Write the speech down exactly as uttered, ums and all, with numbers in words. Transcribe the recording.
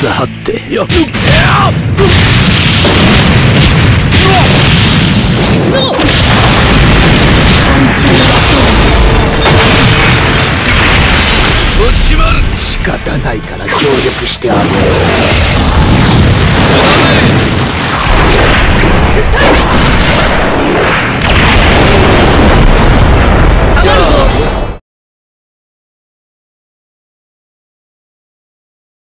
つはってよっ。落ちまる。仕方ないから協力してあげよう。